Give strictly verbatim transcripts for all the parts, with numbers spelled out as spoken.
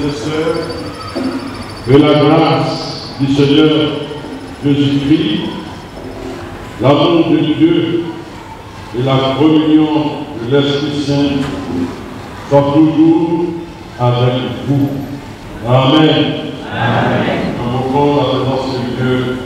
et sœurs, que la grâce du Seigneur Jésus-Christ, l'amour de Dieu et la communion de l'Esprit Saint soient toujours avec vous. Amen. Amen. Invoquons la présence de Dieu.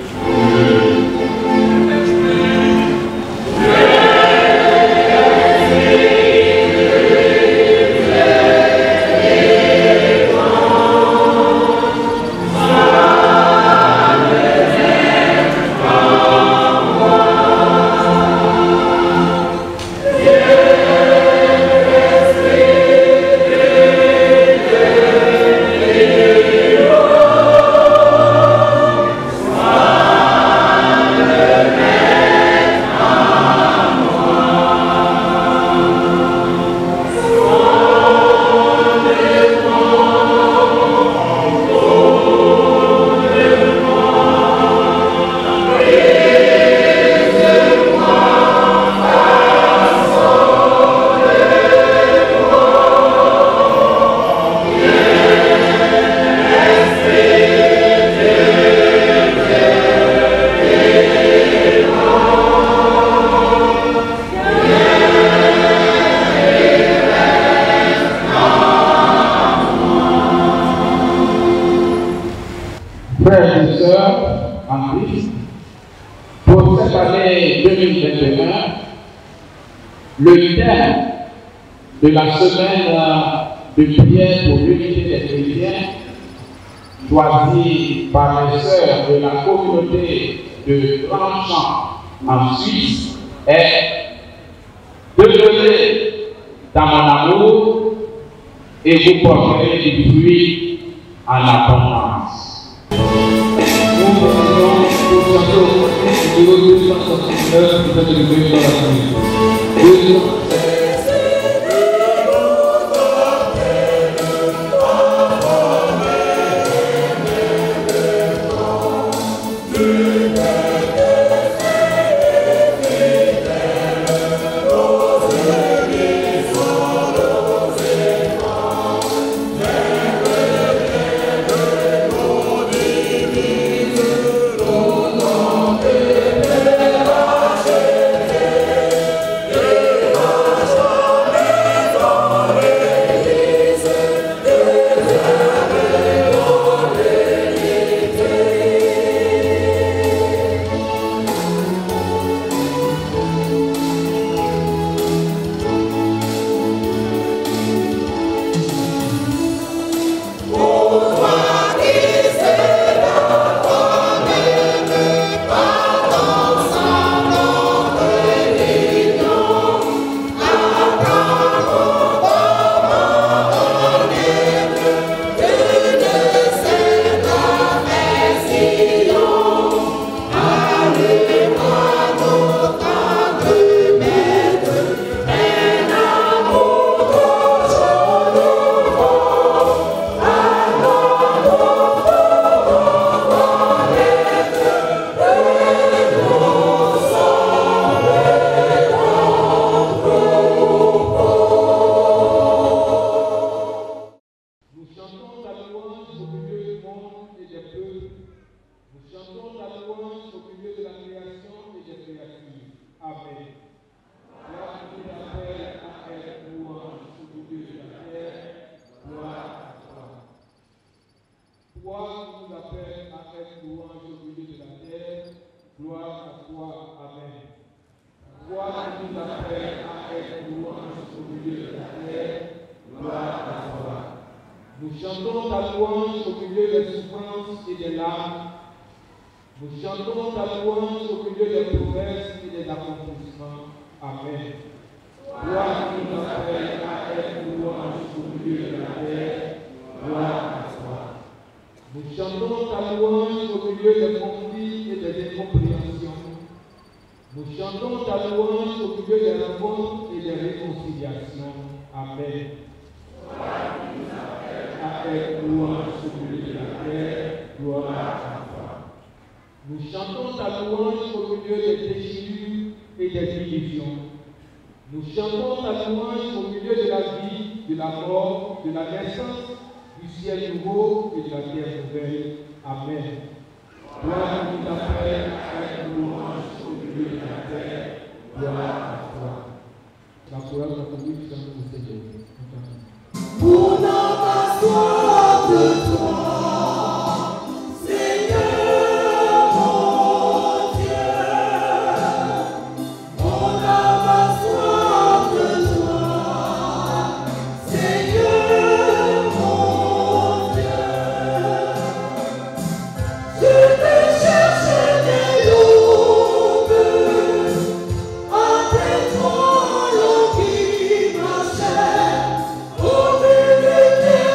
Frères et sœurs en Christ, pour cette année deux mille vingt et un, le thème de la semaine de prière pour l'unité des chrétiens, choisi par les sœurs de la communauté de Grandchamp en Suisse, est devenez dans mon amour et vous porterez du fruit en abondance. Nous demandons pour chanter au numéro deux cent soixante-neuf, vous êtes le premier dans la famille. Nous chantons ta louange au milieu des souffrances et des larmes. Nous chantons ta louange au milieu des promesses et des accomplissements. Amen. Toi qui nous appelles à être louange au milieu de la terre, gloire à toi. Nous chantons ta louange au milieu des conflits et des incompréhensions. Nous chantons ta louange au milieu des rencontres et des réconciliations. Amen. Avec louange au milieu de la terre, gloire à toi. Nous chantons ta louange au milieu des déchirures et des divisions. Nous chantons ta louange au milieu de la vie, de la mort, de la naissance, du ciel nouveau et de la terre nouvelle. Amen. Toi qui t'appelles avec louange au milieu de la terre, gloire à toi. La courage de la conduite dans le Seigneur. Mon âme a soif de toi, Seigneur mon Dieu. Mon âme a soif de toi, Seigneur mon Dieu. Je te cherche des l'aube, après toi languit ma chair, au milieu des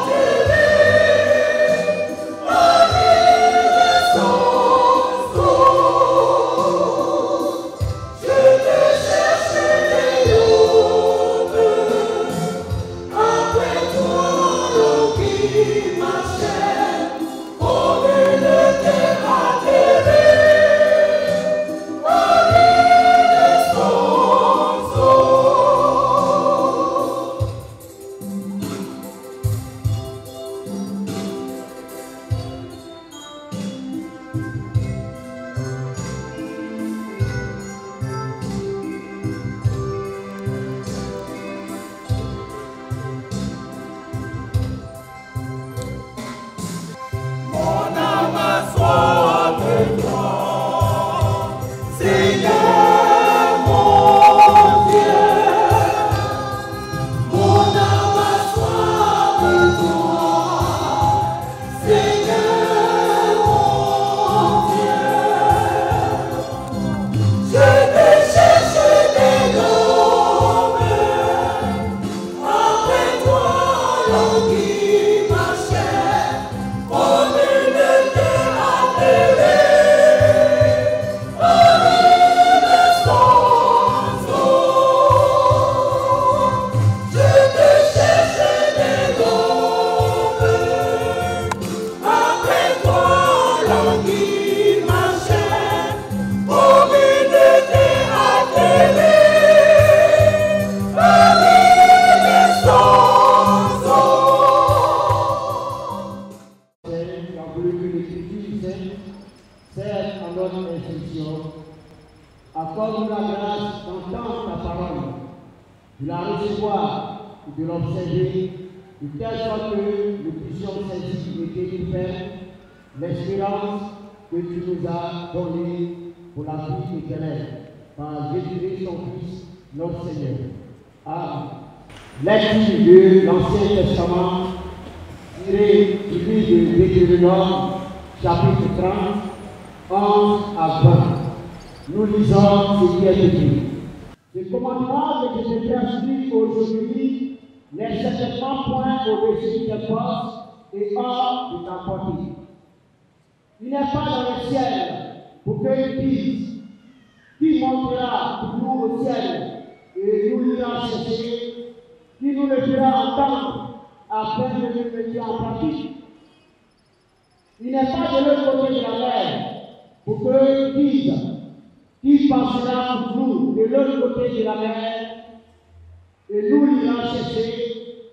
Accorde-nous la grâce d'entendre ta parole, de la recevoir et de l'observer, de telle sorte que nous puissions saisir et délivrer l'espérance que tu nous as donnée pour la vie éternelle, par Jésus-Christ, ton Fils, notre Seigneur. Amen. Lecture de l'Ancien Testament, tiré du livre de Deutéronome, chapitre trente, onze à vingt. Nous lisons ce qui est écrit. Ce commandement que je te transmets aujourd'hui n'est certainement point au-dessus de tes forces et hors de ta portée. Il n'est pas dans le ciel pour qu'ils disent qui montera pour nous au ciel et nous l'ira chercher, qui nous le fera entendre afin de le mettre en pratique. Il n'est pas de l'autre côté de la mer pour qu'ils disent qui passera pour nous de l'autre côté de la mer et nous l'ira chercher,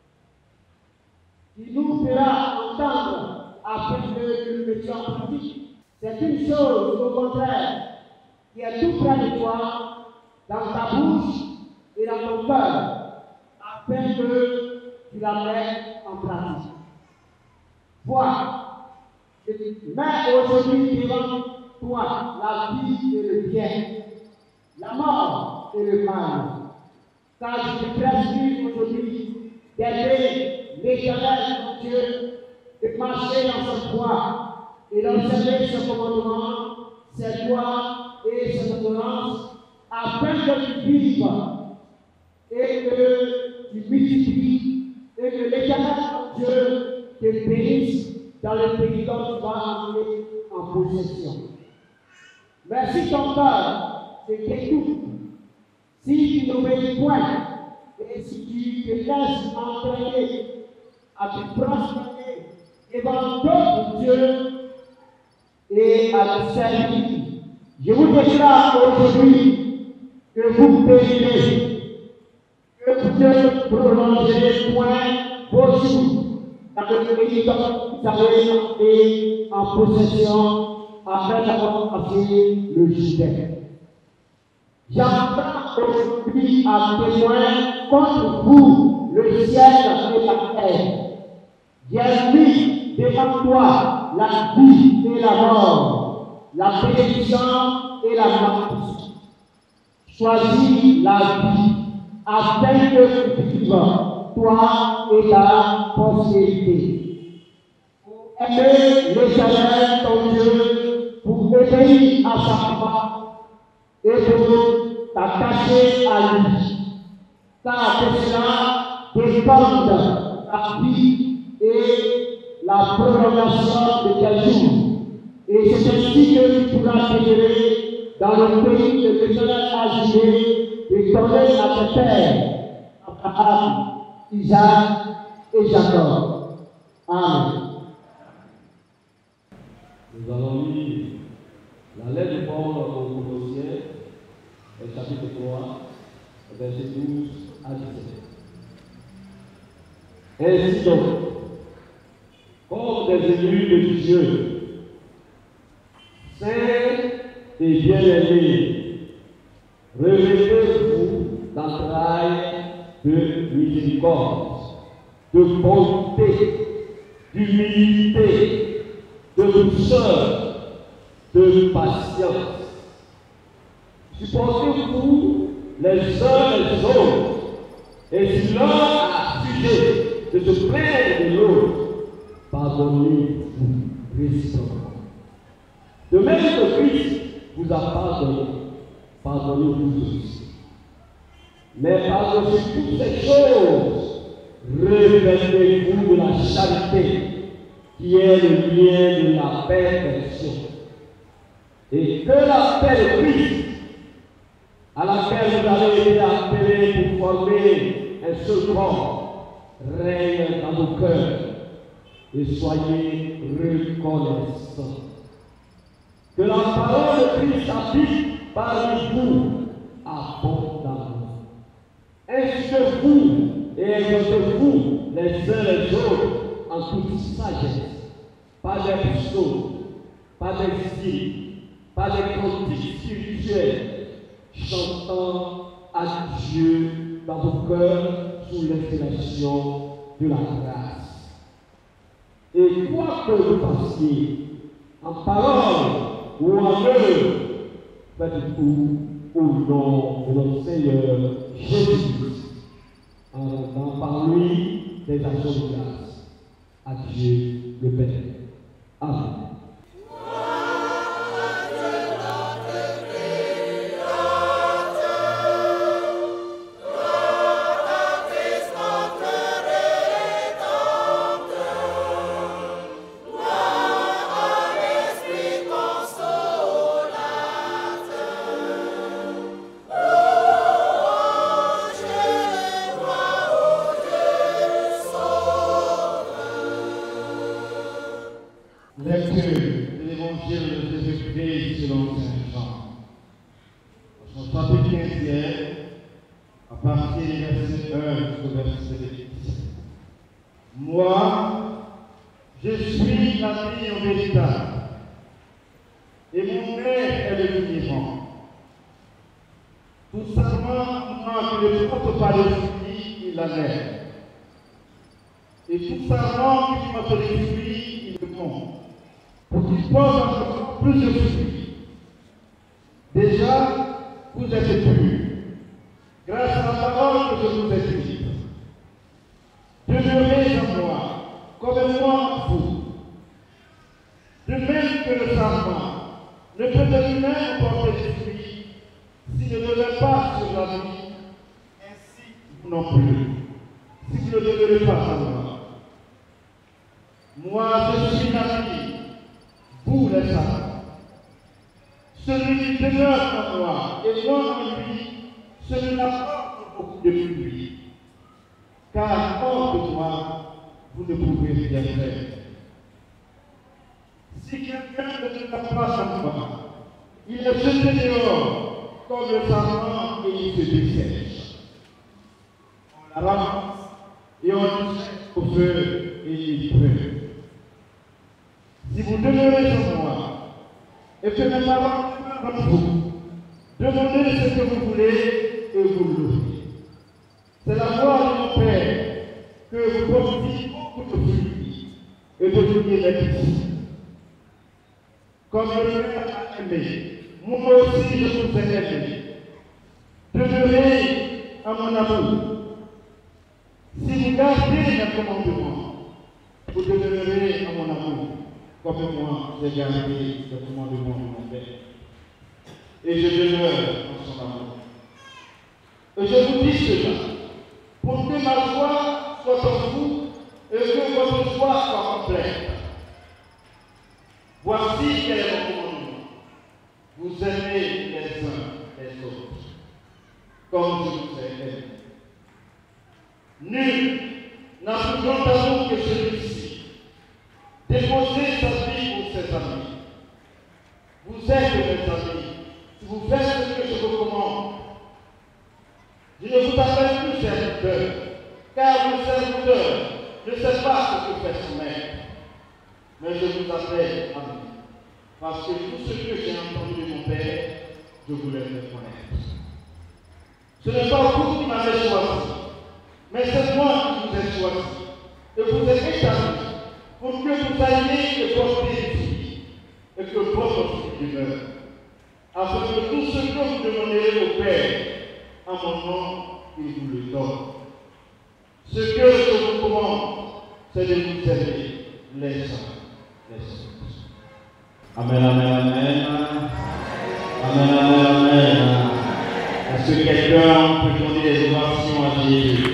qui nous fera entendre afin de le mettre en pratique. C'est une chose, au contraire, qui est tout près de toi, dans ta bouche et dans ton cœur, afin que tu la mettes en pratique. Vois, je mets aujourd'hui devant toi la vie et le bien, la mort et le mal. Car je te prescris aujourd'hui d'aider l'Éternel, mon Dieu, de marcher dans cette voie et d'observer ce commandement, cette loi et cette ordonnance, afin que tu vives et que tu multiplies et que l'Éternel, mon Dieu, te bénisse dans le pays dont tu vas entrer en possession. Mais si ton cœur te détourne, si tu n'obéis point, et si tu te laisses entraîner à te prosterner devant d'autres dieux et à le servir, je vous déclare aujourd'hui que vous périrez, que vous ne prolongerez point vos jours, vous avez été en possession après avoir passé le Jourdain. J'entends aujourd'hui à témoin contre vous le ciel et la terre. J'ai mis devant toi la vie et la mort, la bénédiction et la malédiction. Choisis la vie afin que tu vives, toi et ta postérité. Aimer l'Éternel ton Dieu pour obéir à sa voix et pour t'attacher à lui. Car de cela dépend ta vie et la prolongation de tes jours. Et c'est ainsi que tu pourras demeurer dans le pays que l'Éternel a juré de donner à tes pères, Abraham, Isaac et Jacob. Amen. Nous allons lire la lettre de Paul aux Colossiens, chapitre trois, verset douze à dix-sept. Ainsi donc, comme des élus de Dieu, saints et bien-aimés, revêtez-vous d'entrailles de miséricorde, de bonté, d'humilité, de douceur, de patience. Supportez-vous les uns les autres, et si l'un a sujet de se plaindre de l'autre, pardonnez-vous réciproquement. De même que Christ vous a pardonné, pardonnez-vous aussi. Mais par-dessus toutes ces choses, revêtez-vous de la charité, qui est le lien de la perfection. Et que la paix de Christ, à laquelle vous avez été appelés pour former un seul corps, règne dans vos cœurs, et soyez reconnaissants. Que la parole de Christ habite parmi vous abondamment. Ainsi que vous et exhortez-vous les uns les autres en toute sagesse, pas des psaumes, pas d'exil, pas des cantiques spirituels, chantant à Dieu dans vos cœurs sous l'inspiration de la grâce. Et quoi que vous fassiez, en parole ou en œuvre, faites tout au nom de notre Seigneur Jésus-Christ, en rendant par lui des actions de grâce à Dieu le Père. Amen. Lecture de l'Évangile de Jésus-Christ selon Saint Jean. Son chapitre quinze, à partir du verset un jusqu'au verset dix. Moi, je suis la vie véritable, et mon Père est le vivant. Tout simplement, moi qui ne porte pas le fruit, il la lève. Et tout simplement, qui ne porte le fruit, il le compte. Pour qu'il porte encore plus de fruits. Déjà, vous êtes purs, grâce à la parole que je vous ai dite. Demeurez en moi, comme moi en vous. De même que le sarment ne peut de lui-même porter des fruits s'il ne demeure pas sur la vie, ainsi vous non plus, si vous ne demeurez pas en moi. Moi, je suis la vie. Vous les sarments. Celui qui demeure en moi et moi en lui, celui-là porte beaucoup de fruits. Car hors de moi, vous ne pouvez rien faire. Si quelqu'un ne demeure pas en moi, il est jeté dehors comme le sarment et il se dessèche. On la ramasse et on le jette au feu et il peut. Si vous demeurez en moi et que mes paroles demeurent en vous, demandez ce que vous voulez et vous l'aurez. C'est la voix de mon Père que vous portiez beaucoup de fruits et deveniez les disciples. Comme le Père a aimé, moi aussi je vous ai aimé. Demeurez à mon amour. Si vous gardez mes commandements, vous demeurerez à mon amour, comme moi j'ai gardé le commandement de mon Père. Et je demeure en son amour. Et je vous dis cela, pour que ma joie soit en vous et que votre joie soit complète. Voici quel est mon commandement. Vous aimez les uns les autres, comme je vous ai aimé. Nul n'a plus grand amour que celui-ci. Déposer sa vie pour ses amis. Vous êtes mes amis si vous faites ce que je vous commande. Je ne vous appelle plus serviteur, car le serviteur ne sait pas ce que fait son maître. Mais je vous appelle ami, parce que tout ce que j'ai entendu de mon Père, je voulais le connaître. Ce n'est pas vous qui m'avez choisi, mais c'est moi qui vous ai choisi, et vous ai établi pour que vous alliez et porter ici, et que votre fruit demeure, afin que tout ce que vous demanderez au Père, en mon nom, il vous le donne. Ce que je vous commande, c'est de vous aimer les uns les autres. Amen, amen, amen. Amen, amen, amen. Est-ce que quelqu'un peut donner des ovations à Jésus?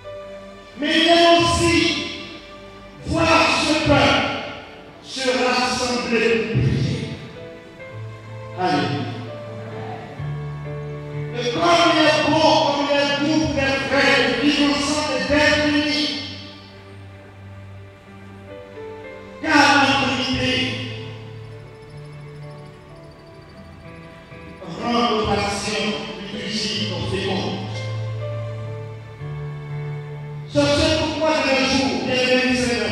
Mais il aime aussi voir ce peuple se rassembler C'est pourquoi de nos jours, bien-aimés du Seigneur,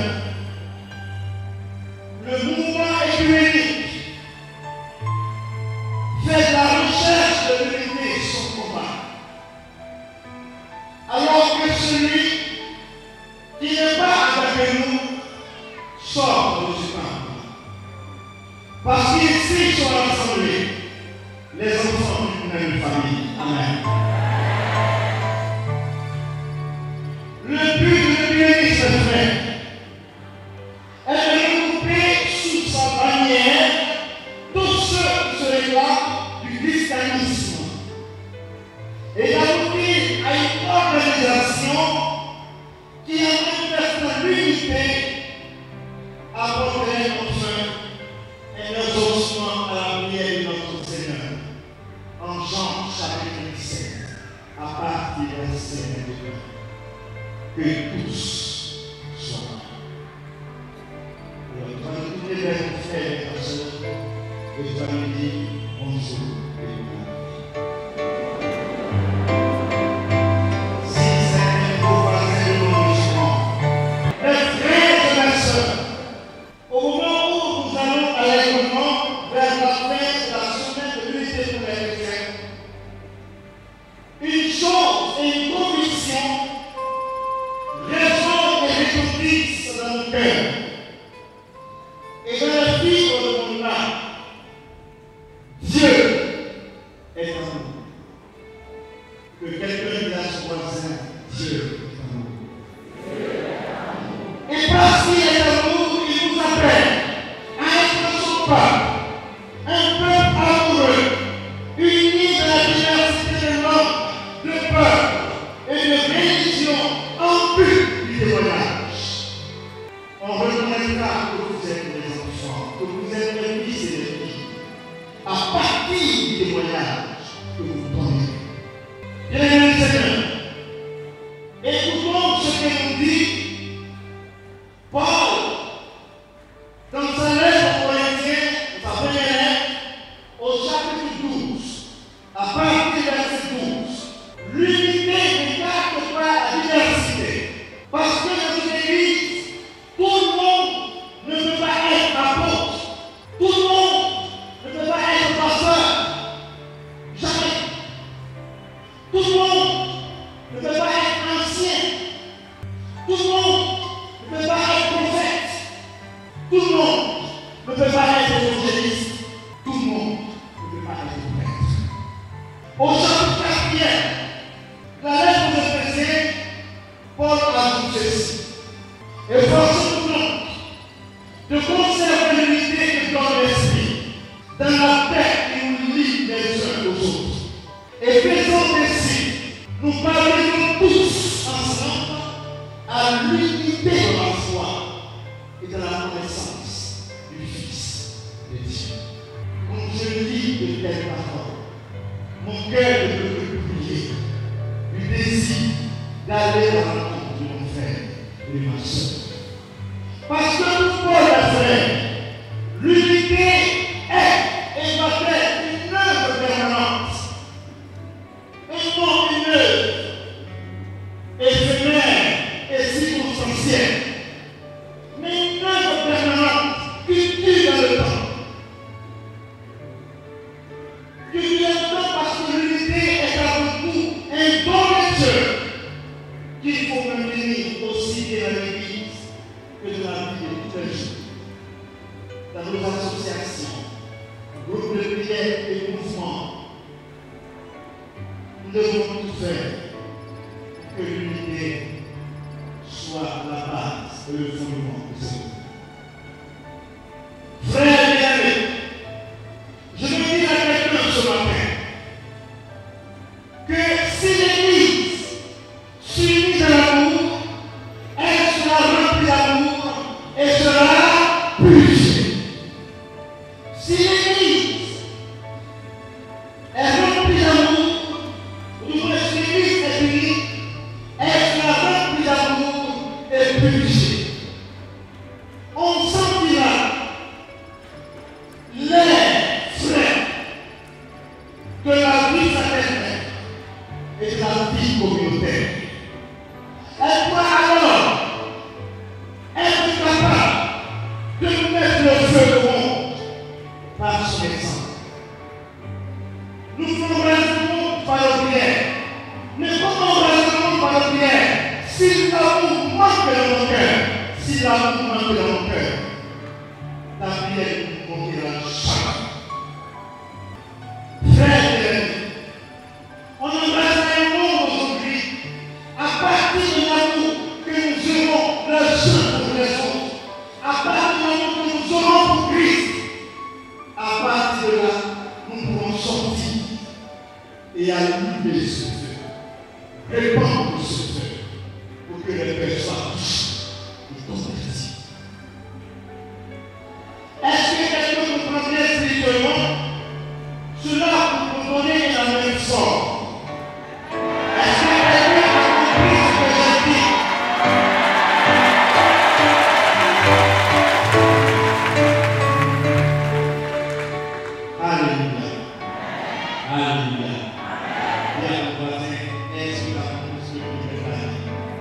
le mouvement écuménique fait de la recherche de l'unité son combat. Alors que celui qui n'est pas avec nous sort de ce camp. Parce qu'ici sont rassemblés les enfants d'une même famille. Amen. Le but de l'Église, mes frères, est de regrouper sous sa bannière tous ceux qui se réclament du christianisme et d'aboutir à une organisation qui manifeste l'unité, apporterait enfin un exaucement à la prière de notre Seigneur en Jean chapitre dix-sept, à partir du verset vingt-deux. Que tous soient là. Alors, quand vous voulez vers mon frère et ma soeur, et je vais lui dire bonjour et bonjour. Si c'est un beau voisin de l'enrichissement, mes frères et mes soeurs, au moment où nous allons allègrement vers la fin de la semaine de l'unité pour les chrétiens, une chose et une conviction résonne et retentissent dans nos cœurs et dans la vie de mon âme. Dieu est amour. Que quelqu'un dise à son voisin, Dieu est amour. Et parce qu'il est amour, il nous appelle à être son peuple, un peuple amoureux, uni dans la diversité de langues, de peuples et de religions en but du témoignage. On reconnaîtra que vous êtes des enfants, que vous êtes des fils et des filles, à partir du témoignage que vous donnez. Bien-aimés du Seigneur, écoutons ce que nous dit Paul dans sa lettre aux Corinthiens, sa première lettre, au chapitre douze, à partir du verset douze. L'unité n'écarte pas la diversité. Parce que dans une église, tout le monde ne peut pas être apôtre. Tout le monde ne peut pas être pasteur. Jamais. Tout le monde ne peut pas être ancien. Tout le monde ne peut pas être prophète. Tout le monde ne peut pas être évangéliste. Tout le monde ne peut pas être prêtre. Au chapitre quatrième, la lettre aux Éphésiens, Paul ajoute ceci. Efforcez-vous de conserver l'unité que donne l'esprit dans la paix qui nous lie les uns aux autres. Et faisons ainsi, nous parvenons tous ensemble à l'unité de la foi et de la connaissance du Fils de Dieu. Quand je lis de telles paroles, mon cœur ne peut que prier du désir d'aller à la rencontre de mon frère et de ma soeur. Parce que pour Paul la frère, l'unité est et doit être une œuvre permanente. Et non une œuvre éphémère et circonstancielle, mais une œuvre permanente qui tue dans le temps. Qui tue dans le temps parce que l'unité est avant tout un don de Dieu qu'il faut maintenir aussi bien dans l'Église que dans la vie de tous les jours. Si l'amour manque dans mon cœur, si l'amour manque dans mon cœur, ta prière ne manquera jamais. Frères et amis, on embrasse un monde aujourd'hui à partir de l'amour que nous aurons les uns pour les autres, à partir de l'amour que nous aurons pour Christ. À partir de là, nous pourrons sortir et allumer ce feu, répandre ce feu, pour que les personnes touchent et convertissent. Est-ce que quelqu'un comprend bien spirituellement? Cela vous donner la même forme. Est-ce que quelqu'un a compris ce que j'ai dit? Alléluia. Alléluia. Bien, mon voisin, est-ce que la compris ce que je vais faire?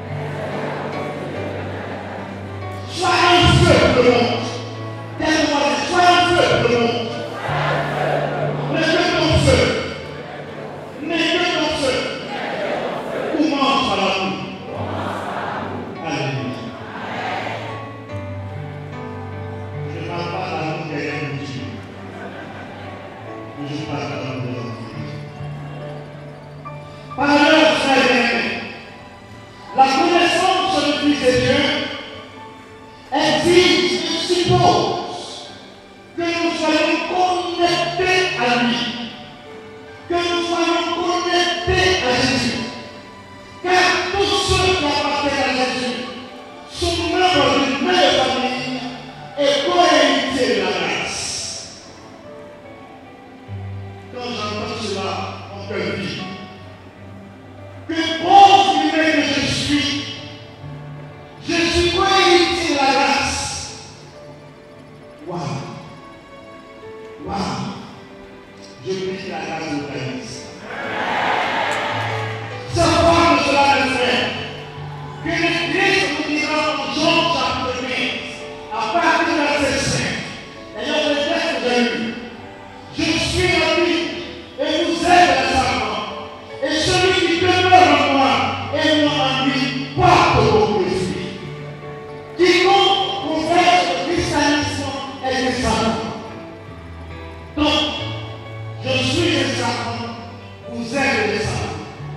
Sois un feu pour le monde. Tel voisin, sois un feu pour le monde. Mais que ton feu, mais que ton feu, commence par l'amour. Alléluia. Je ne parle pas de l'amour derrière le Dieu, mais je parle de l'amour de l'homme. Par ailleurs, frères et amis, la connaissance du Fils de Dieu exige et suppose que nous soyons connectés à lui, que nous soyons connectés à Jésus. Car tous ceux qui appartiennent à Jésus sont membres d'une même famille et co-héritiers de la grâce. Quand j'entends cela, mon cœur dit que pauvre humain que je suis, je suis co-héritier de la grâce. Waouh! Waouh! Je prie la grâce de Christ. Savoir de cela, mes frères, que le Christ nous dira en Jean chapitre quinze, à partir de la verset cinq, ayant le texte que j'ai lu, je suis en lui et vous êtes les enfants, et celui qui demeure en moi et moi en lui porte beaucoup de fruits. Quiconque professe le christianisme est des savants. Donc, je suis un savant, vous êtes des savants.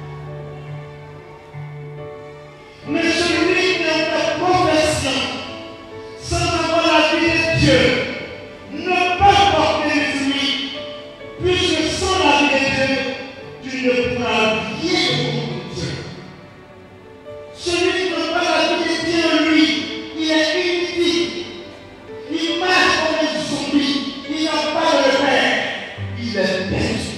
Mais celui qui a fait profession sans avoir la vie de Dieu ne peut porter les fruits, puisque sans la vie de Dieu, tu ne pourras rien pour Dieu. Celui qui n'a pas la vie de Dieu, lui, il est inutile. Il marche comme un zombie, il n'a pas de repère, il est perdu.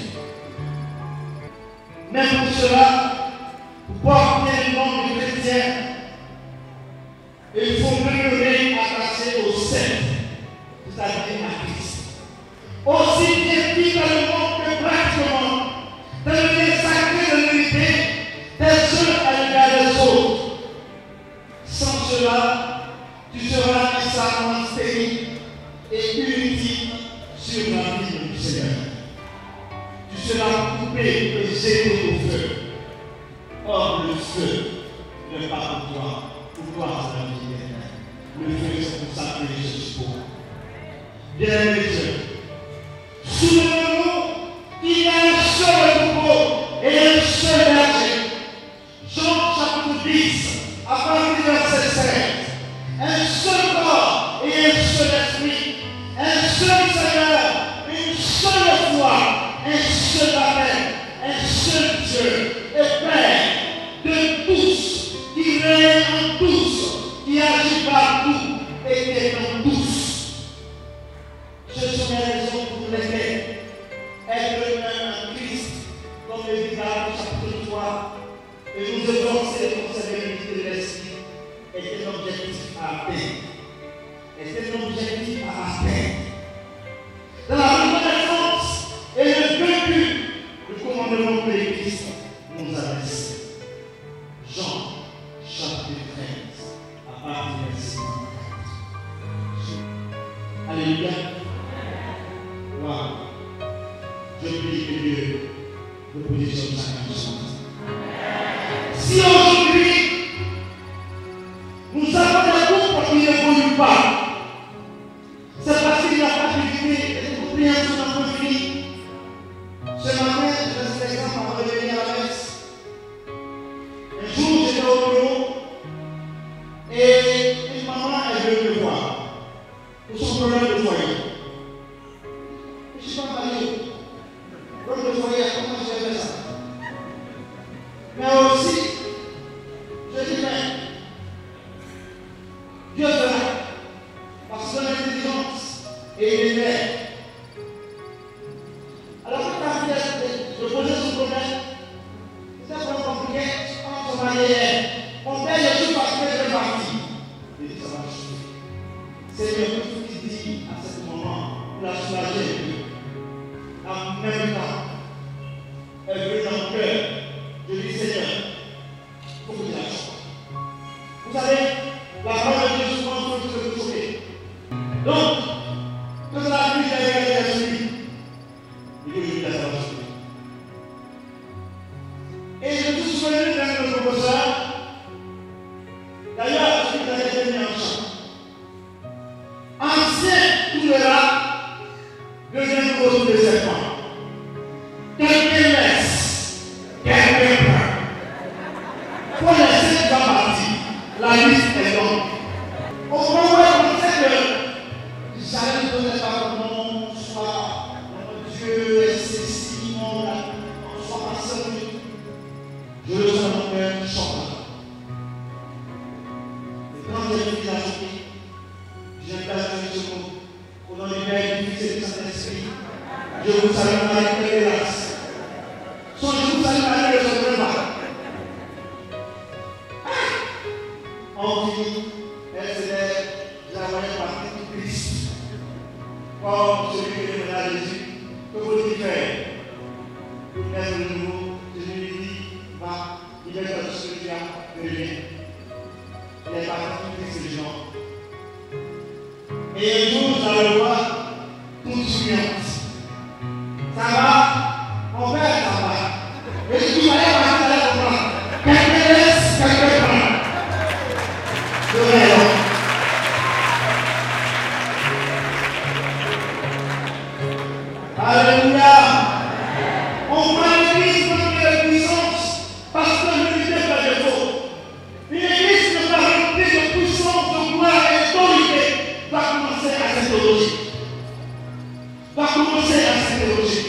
Mais pour cela, pour porter le nom du chrétien, il faut demeurer attaché au Seigneur, c'est-à-dire à Christ. Aussi bien vitalement que pratiquement, dans le bien sacré de l'unité, des uns à l'égard des autres. Sans cela, tu seras un savant stérile et inutile sur la vie du Seigneur. Tu seras coupé et jeté au feu. Or, le feu n'est pas pour toi. Pour toi, c'est la vie éternelle. Le feu, c'est pour ça que Jésus pour. Bien aimé Dieu, souvenez-vous qu'il y a un seul troupeau et un seul berger. Jean chapitre dix, à partir du verset seize. Un seul corps et un seul esprit. Un seul Seigneur, une seule foi, un seul baptême, un seul Dieu et Père de tous, qui règne en tous, qui agit partout et qui est en tous. Ce sont les raisons pour lesquelles être un Christ, comme le dit dans chapitre trois, et nous efforcer de conserver l'unité de l'esprit, est un objectif à atteindre. Est un objectif à atteindre. Dans la reconnaissance et le vécu, le commandement que l'Église nous a laissé. Jean, chapitre treize, à partir du verset quatre. Alléluia. Wow. Je prie que Dieu nous positionne chacun de nous. Si aujourd'hui, désert. Alors quand la fille de poser son problème, c'est un peu compliqué quand on va aller. On paye le tout parce que je suis parti. Il dit ça va changer. Seigneur, tout ce qu'il dit à ce moment, il a soulagé. En même temps, elle veut dans mon cœur. Je dis Seigneur, il faut que tu la changes. Vous savez, la parole de Dieu souvent peut vous choquer. Donc, que la pluie derrière les esprits, il faut que je la change. Et je me suis souvenu d'un de nos professeurs. D'ailleurs, je suis allé tenir en chant. Ancien tout le là, devient nouveau sous les serpents. Quelqu'un laisse, quelqu'un prend. Pour laisser déjà partir, la liste est longue. Au moment où on sait que j'allais ne connais pas mon soit Dieu est ceci, mon soit pasteur, je le sens dans mon cœur chantant. Quand j'ai vu la journée, j'ai placé ce mot. Au nom du Père, du Fils et du Saint-Esprit, je vous salue Marie, pleine de grâce. Son je vous salue Marie, le Saint Repas. On dit, elle se lève, la voyais partir du Christ. Comme celui qui est venu à Jésus, que faut-il faire? Pour naître de nouveau, Jésus lui dit, va, il est dans ce que tu as reviens. Il est parti tous les gens. Et un jour, vous allez le voir, toute souriante. Ça va? Mon père, ça va. Et si vous allez partir, vous allez comprendre. Quelqu'un laisse, quelqu'un prend. Je vais là. Alléluia. On prend l'église comme il y a de puissance, parce que l'unité fait défaut. Une église ne va remplir de puissance, de gloire et d'autorité va commencer à s'interroger. Va commencer à s'interroger.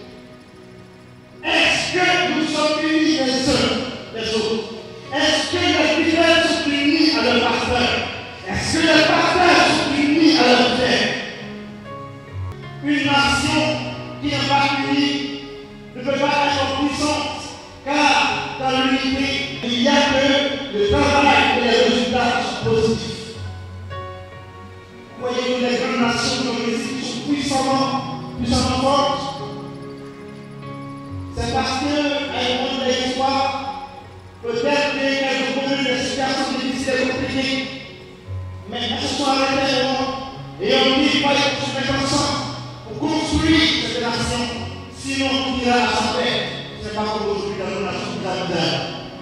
Est-ce que nous sommes unis les uns les autres? Est-ce que les fidèles sont unis à leur pasteur? Est-ce que les pasteurs sont unis à leur frère? Une nation qui n'est pas unie ne peut pas être puissante, car dans l'unité, il n'y a que le travail et les résultats sont positifs. Voyez-vous les grandes nations comme les îles sont puissamment, puissamment fortes. C'est parce qu'à un moment de l'histoire, peut-être qu'il y a quelques communes des situations difficiles et compliquées, mais elles se sont arrêtées un moment et on dit qu'il faut se mettre ensemble pour construire cette nation. Sinon, on ira à sa paix. Ce n'est pas comme aujourd'hui dans nos nations qui la misère.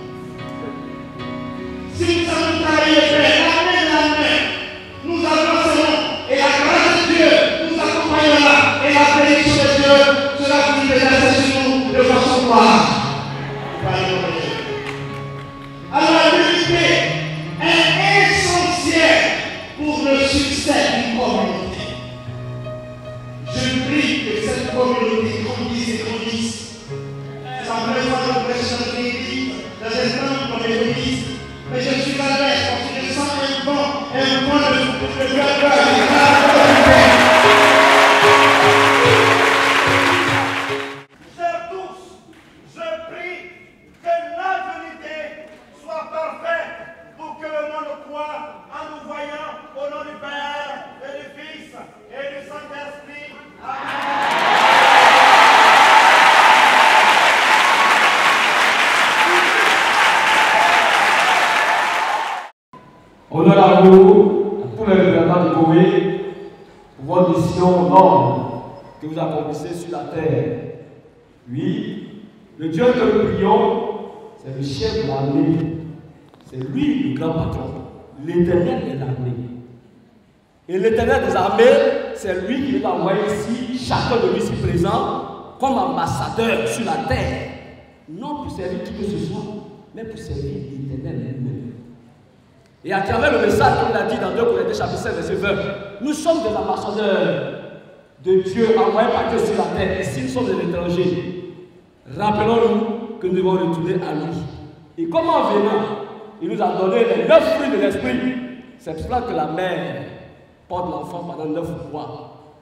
Si nous savons travailler les pères, la main dans la main, nous avancerons et la grâce de Dieu nous accompagnera et la bénédiction de Dieu sera venue déverser sur nous de façon gloire. Alors l'unité est essentielle pour le succès d'une communauté. Je prie que cette communauté grandisse et grandisse. C'est la première fois que je prêche dans l'église, dans un temps comme l'église. Mais je suis à l'aise parce que je sens un vent, un vent de de Chers tous, je prie que notre unité soit parfaite pour que le monde croit en nous voyant au nom du Père et du Fils et du Saint-Esprit. Amen. Honneur à vous, à tous les représentants du Corée, pour votre mission noble que vous accomplissez sur la terre. Oui, le Dieu que nous prions, c'est le chef de l'armée. C'est lui le grand patron, l'éternel des armées. Et l'éternel des armées, c'est lui qui nous a envoyé ici, chacun de nous ici présent, comme ambassadeur sur la terre. Non pour servir qui que ce soit, mais pour servir l'éternel lui-même. Et à travers le message qu'il a dit dans deux Corinthiens chapitre seize, verset vingt, nous sommes des ambassadeurs de Dieu envoyés par Dieu sur la terre. Et si nous sommes des étrangers, rappelons-nous que nous devons retourner à lui. Et comme en venant, il nous a donné les neuf fruits de l'esprit. C'est pour cela que la mère porte l'enfant pendant neuf mois.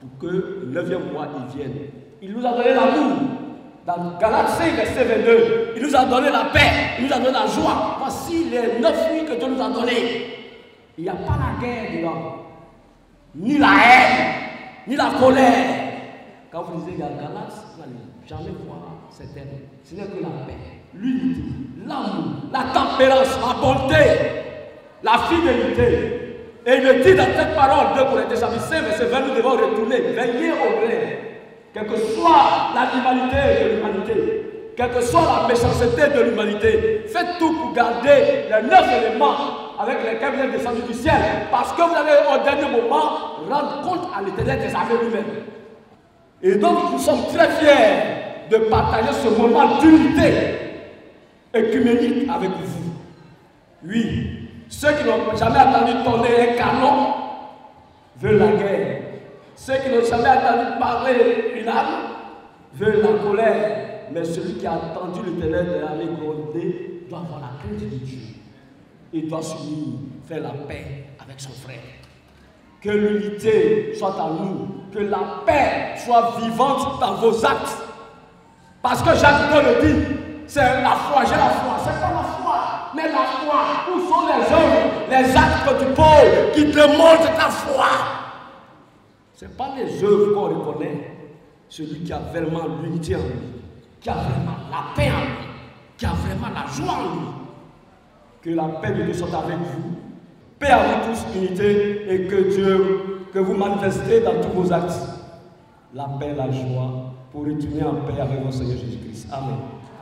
pour que le neuvième mois il vienne. Il nous a donné l'amour. Dans Galates cinq, verset vingt-deux, il nous a donné la paix, il nous a donné la joie. Voici les neuf fruits que Dieu nous a donnés. Il n'y a pas la guerre dedans, ni la haine, ni la colère. Quand vous lisez Galates, vous n'allez jamais voir cette haine. Ce n'est que la paix, l'unité, l'amour, la tempérance, la bonté, la fidélité. Et il me dit dans cette parole, deux Corinthiens chapitre cinq, verset vingt, nous devons retourner, veiller au vrai. Quelle que soit l'animalité de l'humanité, quelle que soit la méchanceté de l'humanité, faites tout pour garder les neuf éléments avec lesquels vous êtes descendus du ciel, parce que vous allez au dernier moment rendre compte à l'Éternel des armées lui-même. Et donc nous sommes très fiers de partager ce moment d'unité œcuménique avec vous. Oui, ceux qui n'ont jamais attendu tourner un canon veulent la guerre. Ceux qui n'ont jamais attendu parler une âme veulent la colère. Mais celui qui a attendu l'Éternel de l'armée gronder doit avoir la crainte de Dieu. Il doit s'unir, faire la paix avec son frère. Que l'unité soit en nous, que la paix soit vivante dans vos actes. Parce que Jacques deux le dit, c'est la foi, j'ai la foi, c'est pas la foi, mais la foi. Où sont les œuvres, les actes que tu poses qui te montrent ta foi? Ce n'est pas les œuvres qu'on reconnaît, celui qui a vraiment l'unité en lui, qui a vraiment la paix en lui, qui a vraiment la joie en lui. Que la paix de Dieu soit avec vous. Paix à vous tous, unité, et que Dieu, que vous manifestez dans tous vos actes la paix, la joie, pour retourner en paix avec votre Seigneur Jésus-Christ. Amen.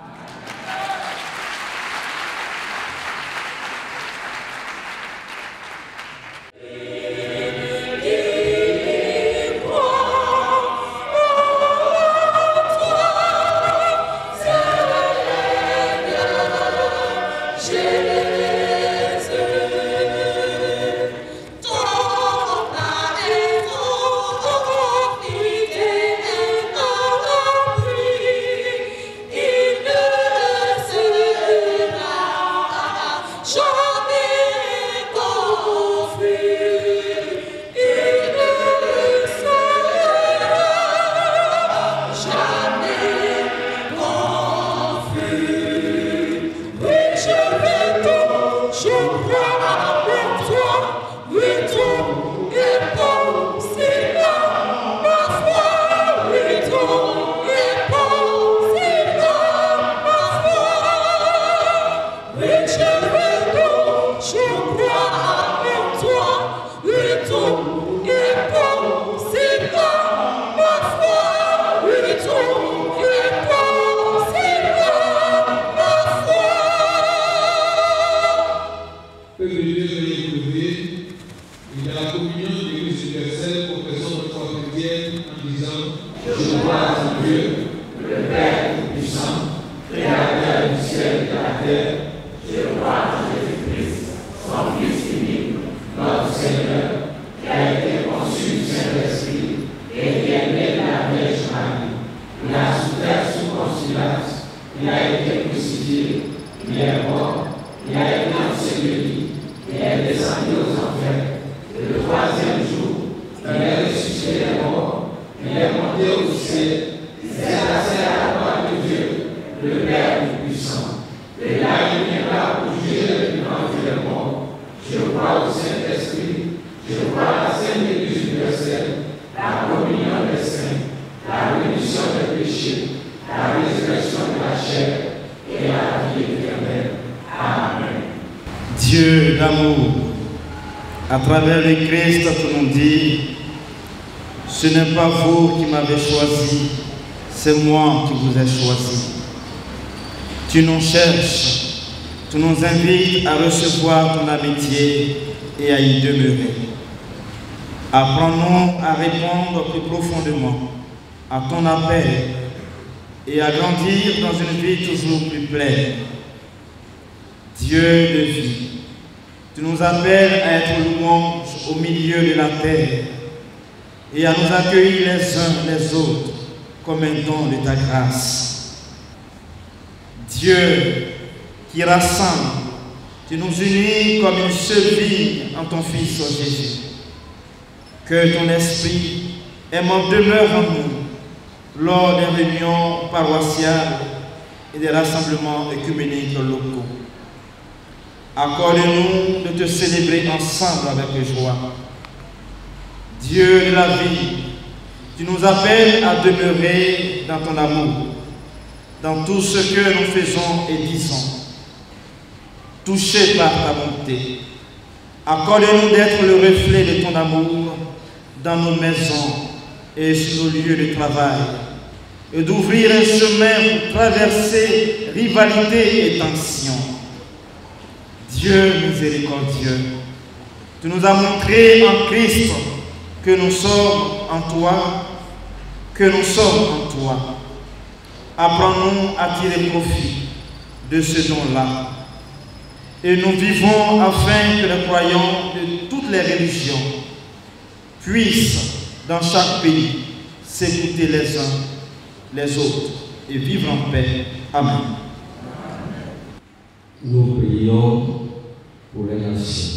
Dieu d'amour, à travers le Christ, tu nous dis, ce n'est pas vous qui m'avez choisi, c'est moi qui vous ai choisi. Tu nous cherches, tu nous invites à recevoir ton amitié et à y demeurer. Apprends-nous à répondre plus profondément à ton appel et à grandir dans une vie toujours plus pleine. Dieu de vie, tu nous appelles à être louange au milieu de la terre et à nous accueillir les uns les autres comme un don de ta grâce. Dieu qui rassemble, tu nous unis comme une seule vie en ton Fils Jésus. Que ton esprit aimant demeure en nous lors des réunions paroissiales et des rassemblements œcuméniques locaux. Accorde-nous de te célébrer ensemble avec joie. Dieu de la vie, tu nous appelles à demeurer dans ton amour, dans tout ce que nous faisons et disons. Touchés par ta bonté, accorde-nous d'être le reflet de ton amour dans nos maisons et sur nos lieux de travail, et d'ouvrir un chemin pour traverser rivalité et tension. Dieu miséricordieux, tu nous as montré en Christ que nous sommes en toi, que nous sommes en toi. Apprends-nous à tirer profit de ce don-là. Et nous vivons afin que les croyants de toutes les religions puissent, dans chaque pays, s'écouter les uns les autres et vivre en paix. Amen. Nous prions pour les nations.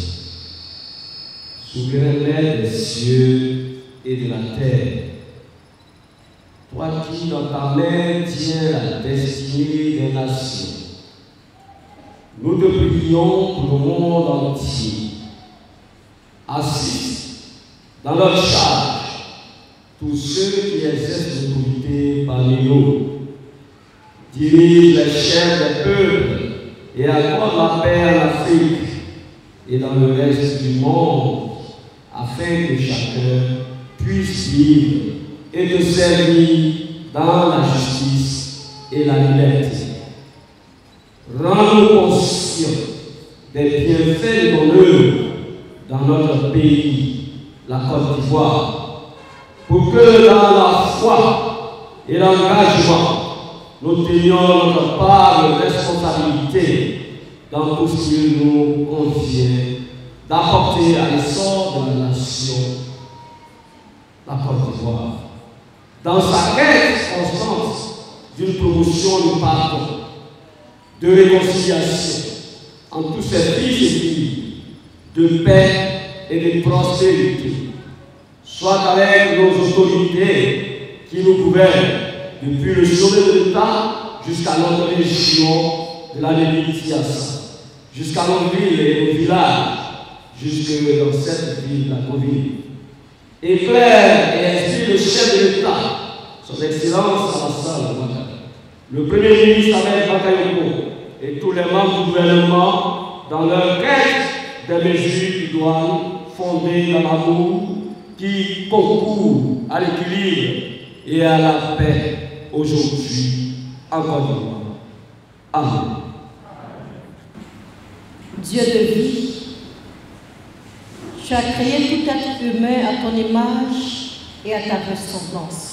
Souverain des cieux et de la terre, toi qui dans ta main tiens la destinée des nations, nous te prions pour le monde entier. Assiste dans leur charge tous ceux qui exercent l'autorité parmi nous. Dirige les chefs des peuples et accorde la paix à l'Afrique et dans le reste du monde, afin que chacun puisse vivre et te servir dans la justice et la liberté. Rends-nous conscients des bienfaits de ton œuvre dans notre pays, la Côte d'Ivoire, pour que dans la foi et l'engagement, nous tenions notre part de responsabilité dans tout ce qui nous convient d'apporter à l'essor de la nation, la Côte d'Ivoire, dans sa quête constante d'une promotion du pardon, de réconciliation entre tous ses fils et filles, de paix et de prospérité, soit avec nos autorités qui nous gouvernent depuis le sommet de l'État jusqu'à notre région de la Lévitique, jusqu'à nos villes et nos villages, jusque dans cette ville, la Covid. Éclaire et inspire le chef de l'État, son Excellence Alassane Ouattara, le Premier ministre Ahmed Bakayoko et tous les membres du gouvernement dans leur quête des mesures idoines fondées dans l'amour qui concourent à l'équilibre et à la paix aujourd'hui en Côte d'Ivoire. Amen. Dieu de vie, tu as créé tout être humain à ton image et à ta ressemblance.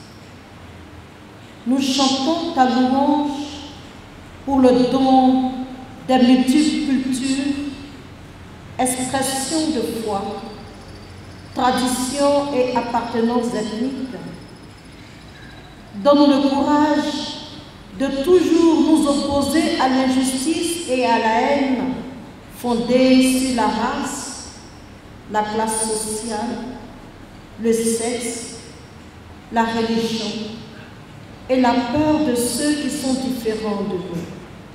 Nous chantons ta louange pour le don des multiples cultures, expression de foi, tradition et appartenance ethnique. Donne-nous le courage de toujours nous opposer à l'injustice et à la haine fondée sur la race, la classe sociale, le sexe, la religion et la peur de ceux qui sont différents de nous.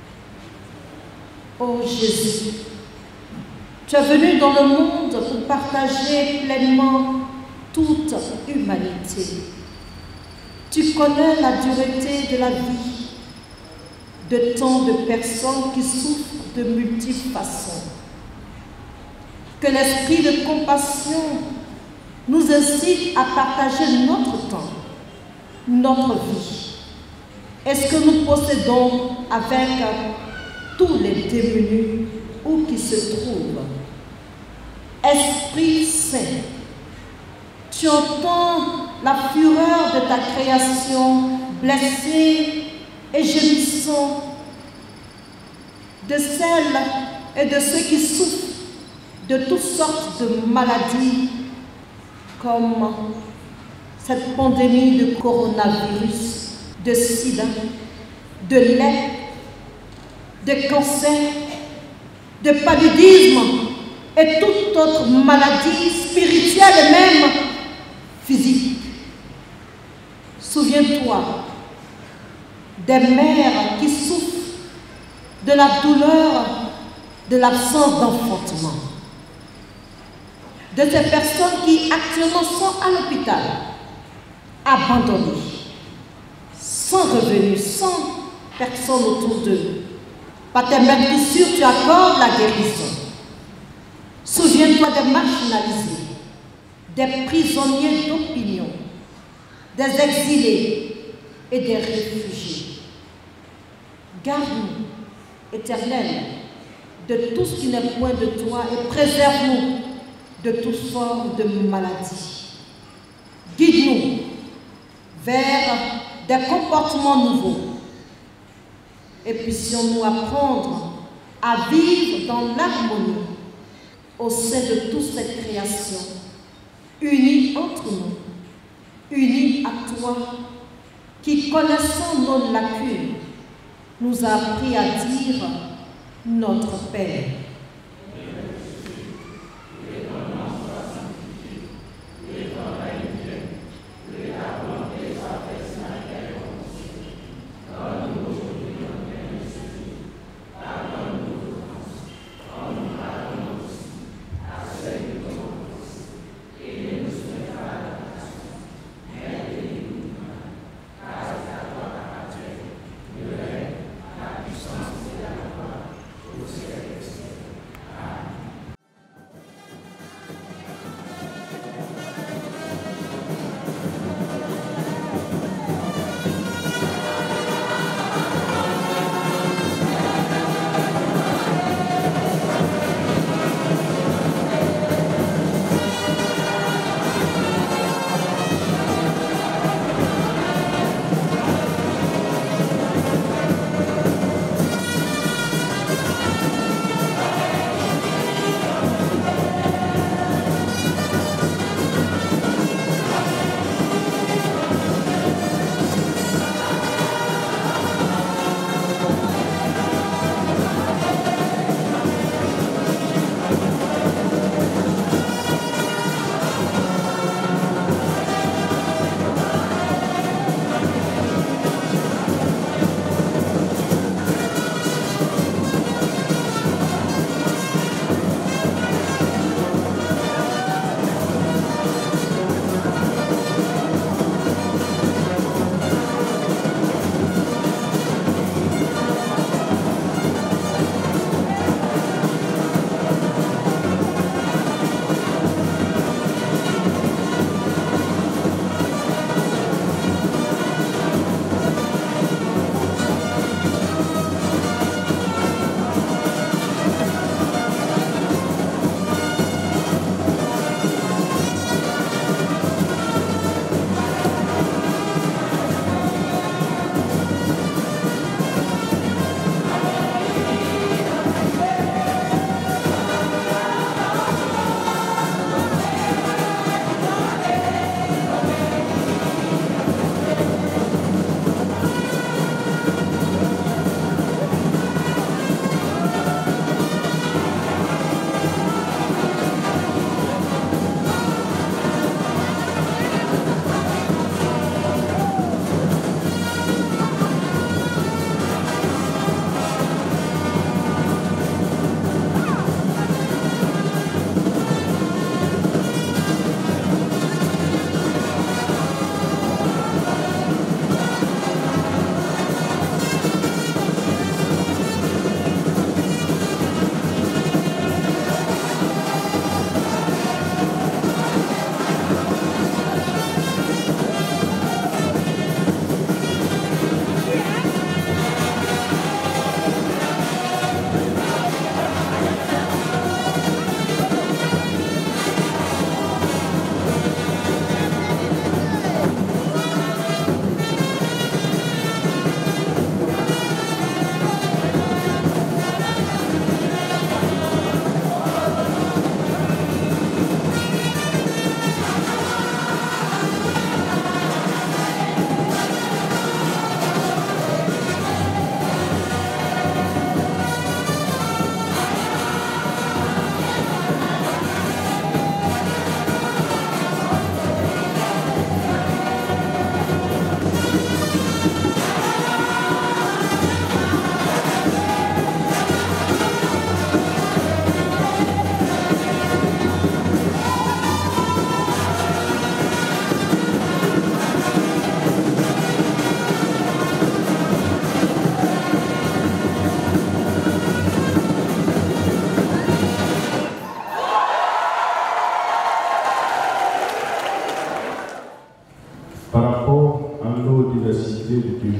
Ô Jésus, tu es venu dans le monde pour partager pleinement toute humanité. Tu connais la dureté de la vie de tant de personnes qui souffrent de multiples façons. Que l'esprit de compassion nous incite à partager notre temps, notre vie. Est-ce que nous possédons avec tous les démunis où qu'ils se trouvent? Esprit Saint, tu entends la fureur de ta création blessée et gémissant, de celles et de ceux qui souffrent de toutes sortes de maladies, comme cette pandémie de coronavirus, de sida, de lèpre, de cancer, de paludisme et toute autre maladie spirituelle et même physique. Souviens-toi des mères qui souffrent de la douleur de l'absence d'enfantement, de ces personnes qui actuellement sont à l'hôpital, abandonnées, sans revenus, sans personne autour d'eux. Par tes maîtrisures, tu accordes la guérison. Souviens-toi des marginalisés, des prisonniers d'opinion, des exilés et des réfugiés. Garde-nous, Éternel, de tout ce qui n'est point de toi et préserve-nous de toute forme de maladie. Guide-nous vers des comportements nouveaux et puissions-nous apprendre à vivre dans l'harmonie au sein de toute cette création, unis entre nous, unis à toi, qui connaissant nos lacunes, nous a appris à dire notre Père.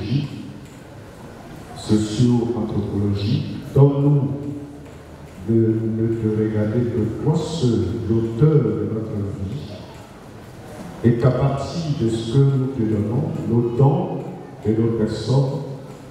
sociologie, socio-anthropologie. Donne-nous de ne te regarder que toi seul, l'auteur de notre vie, et qu'à partir de ce que nous te donnons, nos dons et nos personnes,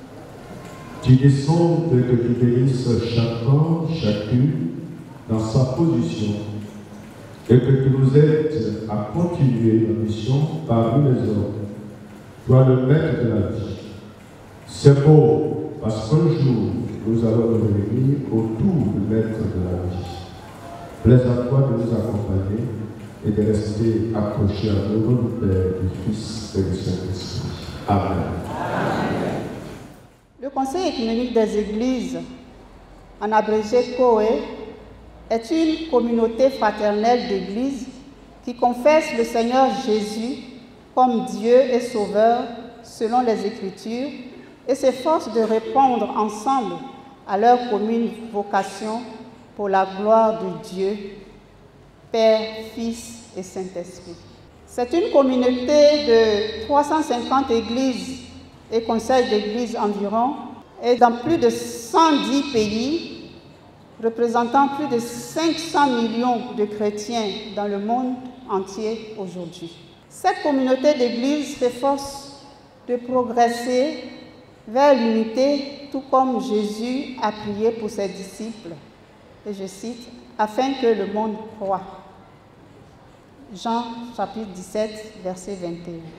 tu descendes et que tu bénisses chacun, chacune dans sa position, et que tu nous aides à continuer nos missions parmi les hommes. Toi, le maître de la vie. C'est beau, parce qu'un jour, nous allons nous réunir autour du maître de la vie. Plaise à toi de nous accompagner et de rester accrochés à nous, au nom du Père, du Fils et du Saint-Esprit. Amen. Amen. Le Conseil écuménique des Églises, en abrégé C O E, est une communauté fraternelle d'églises qui confesse le Seigneur Jésus comme Dieu et Sauveur selon les Écritures et s'efforce de répondre ensemble à leur commune vocation pour la gloire de Dieu, Père, Fils et Saint-Esprit. C'est une communauté de trois cent cinquante églises et conseils d'églises environ, et dans plus de cent dix pays, représentant plus de cinq cents millions de chrétiens dans le monde entier aujourd'hui. Cette communauté d'églises s'efforce de progresser vers l'unité, tout comme Jésus a prié pour ses disciples, et je cite, « afin que le monde croie ». Jean chapitre dix-sept, verset vingt et un.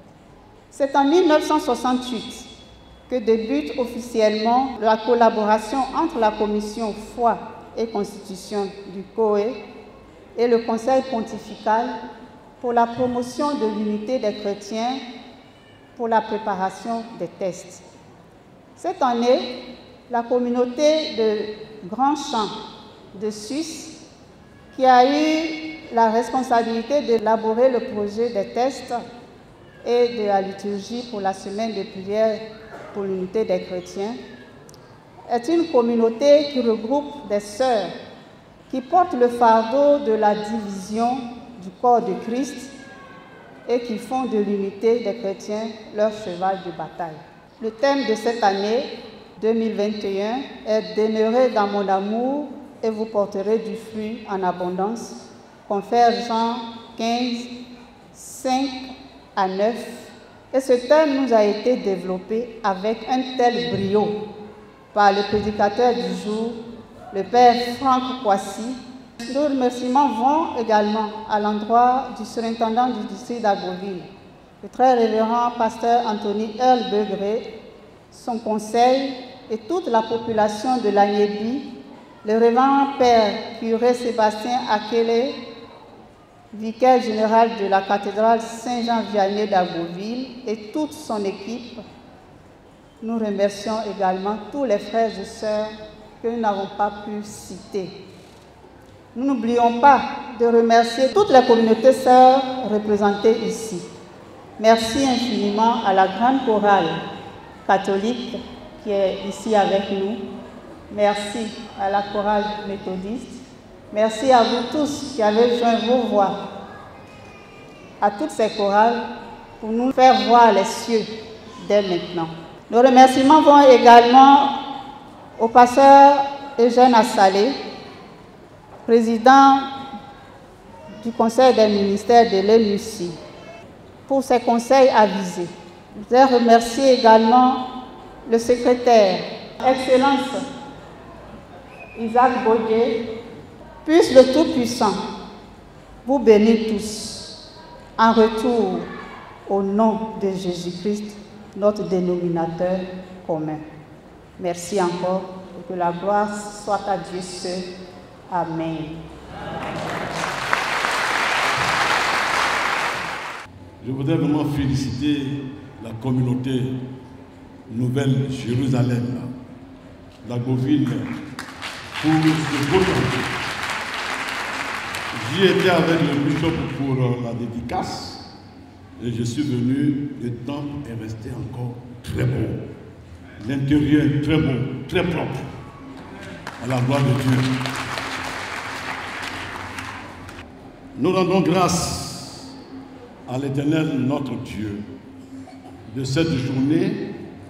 C'est en mille neuf cent soixante-huit que débute officiellement la collaboration entre la Commission Foi et Constitution du C O E et le Conseil pontifical pour la promotion de l'unité des chrétiens pour la préparation des tests. Cette année, la communauté de Grand Champ de Suisse, qui a eu la responsabilité d'élaborer le projet des tests et de la liturgie pour la semaine de prière pour l'unité des chrétiens, est une communauté qui regroupe des sœurs qui portent le fardeau de la division du corps de Christ et qui font de l'unité des chrétiens leur cheval de bataille. Le thème de cette année deux mille vingt et un est « Demeurez dans mon amour et vous porterez du fruit en abondance », confère Jean quinze, cinq à neuf. Et ce thème nous a été développé avec un tel brio par le prédicateur du jour, le Père Franck Kwasi. Nos remerciements vont également à l'endroit du surintendant du district d'Agoville, le très révérend pasteur Anthony Earl Begré, son conseil et toute la population de l'Agnébi, le révérend Père curé Sébastien Akele, vicaire général de la cathédrale Saint-Jean-Vianney d'Agoville et toute son équipe. Nous remercions également tous les frères et sœurs que nous n'avons pas pu citer. Nous n'oublions pas de remercier toutes les communautés sœurs représentées ici. Merci infiniment à la grande chorale catholique qui est ici avec nous. Merci à la chorale méthodiste. Merci à vous tous qui avez joint vos voix à toutes ces chorales pour nous faire voir les cieux dès maintenant. Nos remerciements vont également au pasteur Eugène Assalé, président du Conseil des ministères de l'E N U C I, pour ses conseils avisés. Je voudrais remercier également le secrétaire, Excellence Isaac Baudier. Puisse le Tout-Puissant vous bénir tous en retour au nom de Jésus-Christ, notre dénominateur commun. Merci encore et que la gloire soit à Dieu seul. Amen. Je voudrais vraiment féliciter la communauté Nouvelle Jérusalem d'Agoville pour ce beau temps. J'y étais avec le bishop pour la dédicace et je suis venu, le temple est resté encore très beau. L'intérieur est très beau, très propre, à la gloire de Dieu. Nous rendons grâce à l'Éternel, notre Dieu, de cette journée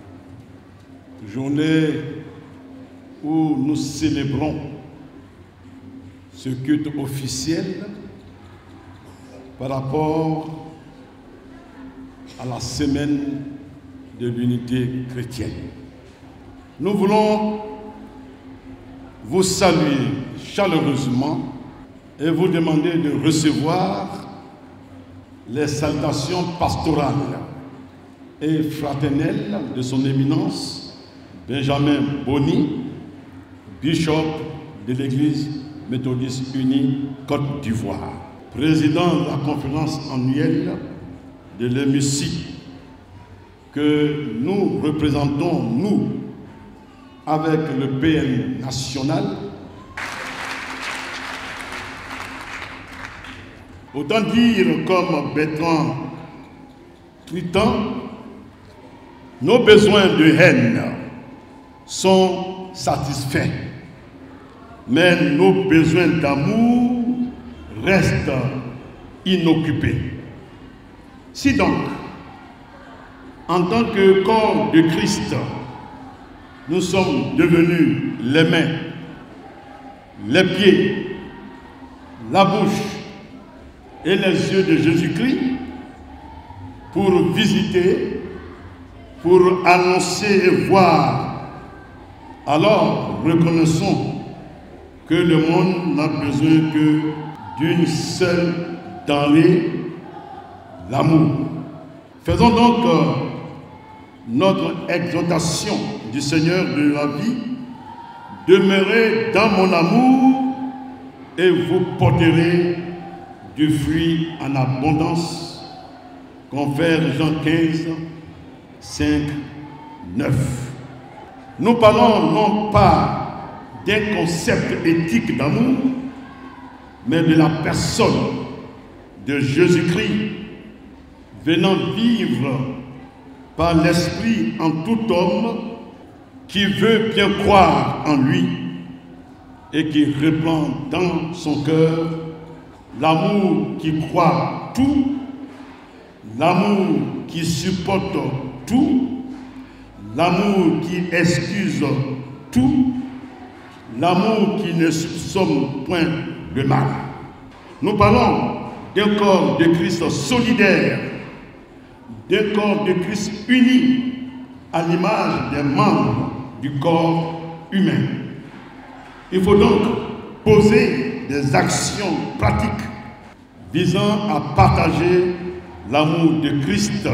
journée où nous célébrons ce culte officiel par rapport à la semaine de l'unité chrétienne. Nous voulons vous saluer chaleureusement et vous demander de recevoir les salutations pastorales et fraternelles de son éminence Benjamin Boni, bishop de l'Église méthodiste unie Côte d'Ivoire, président de la conférence annuelle de l'E M U C I, que nous représentons, nous, avec le P N national. Autant dire comme Bertrand Triton, nos besoins de haine sont satisfaits, mais nos besoins d'amour restent inoccupés. Si donc, en tant que corps de Christ, nous sommes devenus les mains, les pieds, la bouche et les yeux de Jésus-Christ pour visiter, pour annoncer et voir, alors reconnaissons que le monde n'a besoin que d'une seule denrée, l'amour. Faisons donc euh, notre exhortation du Seigneur de la vie, demeurez dans mon amour et vous porterez du fruit en abondance, confère Jean quinze, cinq, neuf. Nous parlons non pas d'un concept éthique d'amour, mais de la personne de Jésus-Christ venant vivre par l'Esprit en tout homme qui veut bien croire en lui et qui répand dans son cœur l'amour qui croit tout, l'amour qui supporte tout, l'amour qui excuse tout, l'amour qui ne soupçonne point le mal. Nous parlons d'un corps de Christ solidaire, d'un corps de Christ uni à l'image des membres du corps humain. Il faut donc poser des actions pratiques visant à partager l'amour de Christ,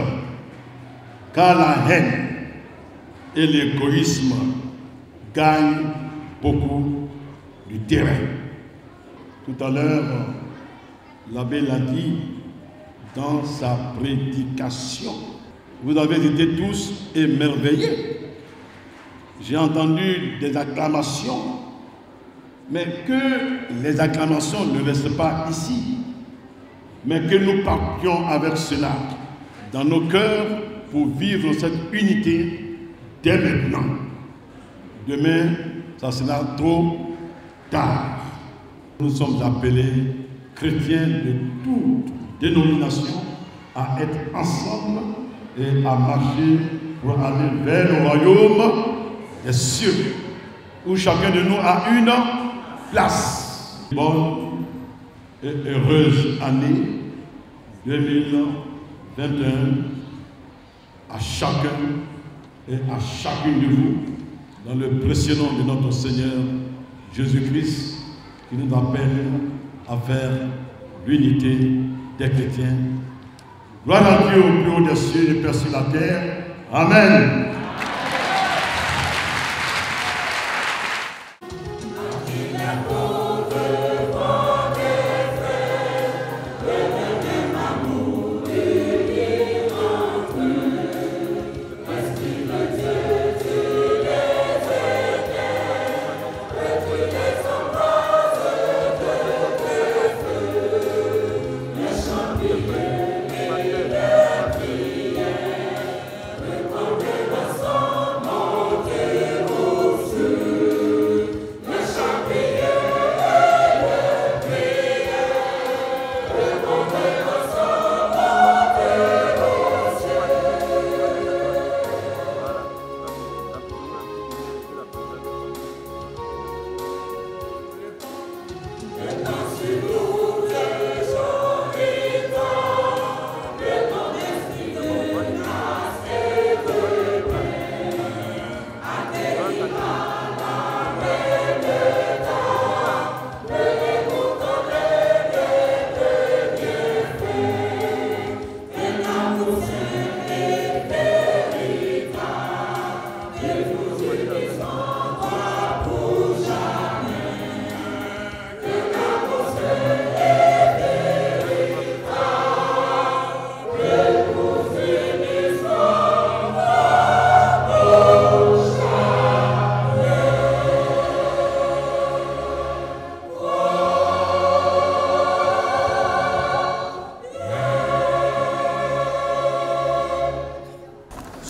car la haine et l'égoïsme gagnent beaucoup du terrain. Tout à l'heure, l'abbé l'a dit dans sa prédication. Vous avez été tous émerveillés. J'ai entendu des acclamations, mais que les acclamations ne restent pas ici, mais que nous partions avec cela dans nos cœurs pour vivre cette unité dès maintenant. Demain, ça sera trop tard. Nous sommes appelés, chrétiens de toute dénomination, à être ensemble et à marcher pour aller vers le royaume des cieux, où chacun de nous a une place. Bonne et heureuse année deux mille vingt et un à chacun et à chacune de vous, dans le précieux nom de notre Seigneur Jésus-Christ, qui nous appelle à faire l'unité des chrétiens. Gloire à Dieu au plus haut des cieux et Père sur la terre. Amen. Thank you.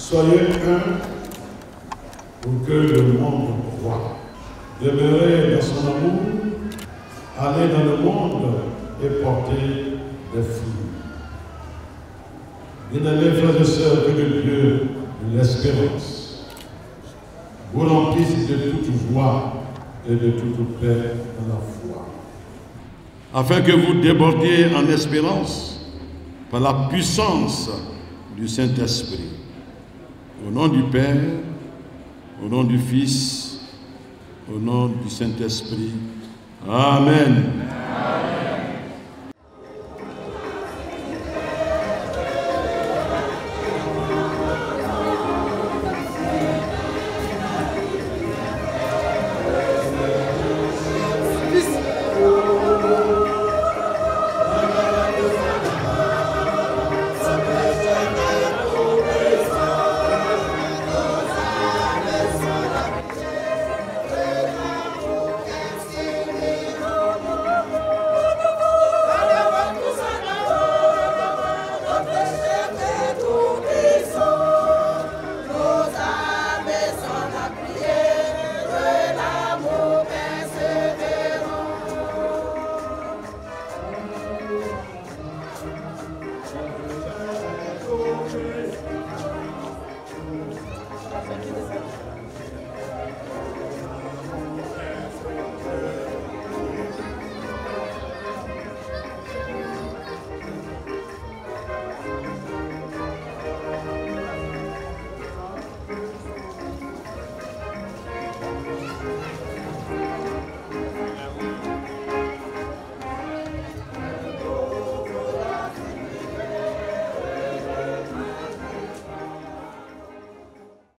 Soyez un pour que le monde croit. Demeurez dans son amour, allez dans le monde et portez des fruits. Bien-aimés frères et sœurs, que le Dieu de l'espérance vous remplisse de toute joie et de toute paix dans la foi, afin que vous débordiez en espérance par la puissance du Saint-Esprit. Au nom du Père, au nom du Fils, au nom du Saint-Esprit. Amen.